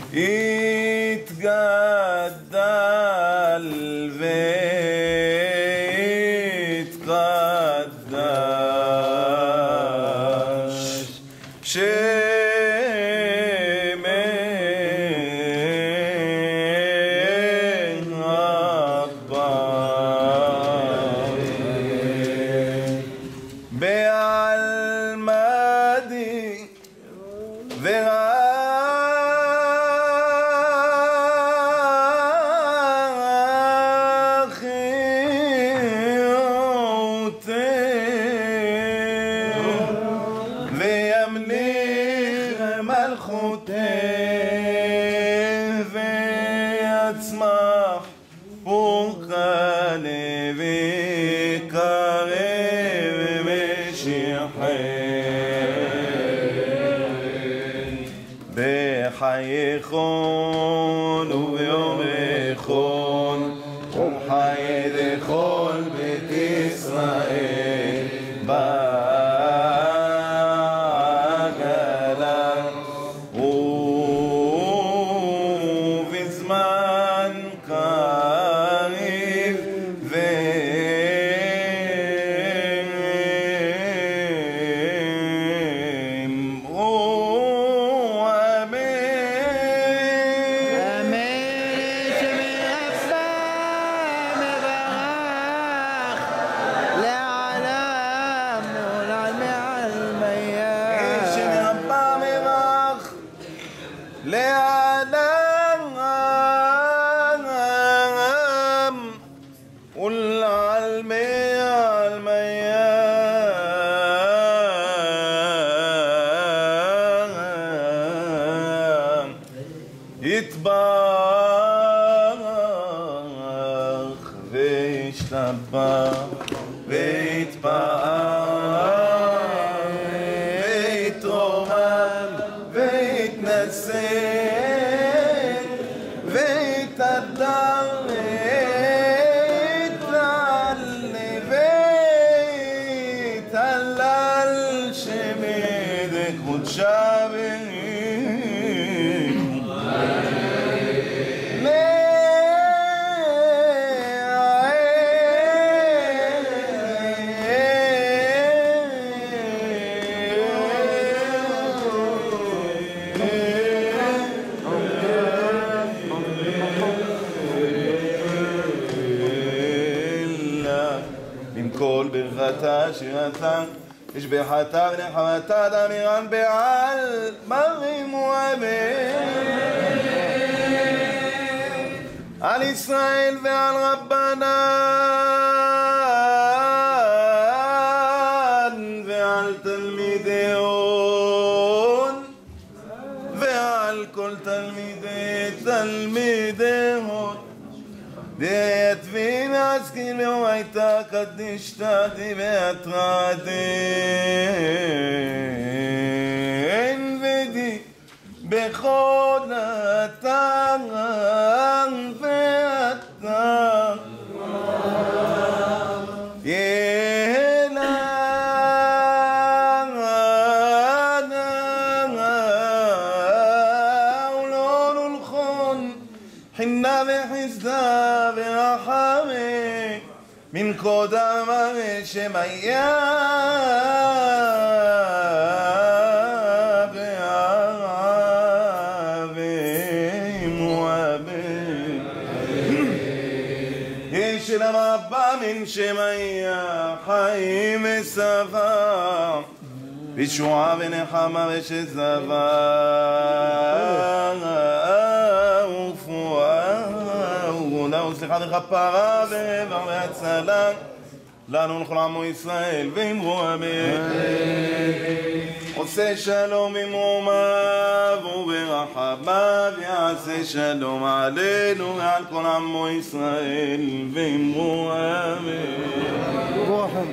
יתגדל ויתקדש בעלמדי וימליך מלכותי ויצמח פורקני ויקרב משיחי בחייכון וביומכון וחיי לכל בית ישראל בעגלה ובזמן קריב ואמרו אמן. שמרבה מברך לעולם נולד מעל מיה. שמרבה מברך לעולם ולעל מעל מיה. יתברך וישתבח ויתפאר ויתרומם ויתנשא ויתהדר ויתעלה ויתהלל שמד קודשה עם כל ברכתה שירתה השבחתה ונחמתה דמירן בעל מרים ואמן על ישראל ועל רבנן ועל תלמידי הון ועל כל תלמידי הון דייתבין אזכין ביום הייתה קדישתא דבעתרדין ודי בכל אתר ואתר חינא וחסדה ורחמי מן קודם שמיה ואהבים ואהבים יש למרבה מן שמיה חיים ושבע וישועה ונחמה ושזבה וסליחה וכפרה ואיבר והצלה לנו ולכל עמו ישראל ואמרו אמן. עושה שלום במרומיו וברחמיו יעשה שלום עלינו ועל כל עמו ישראל ואמרו אמן.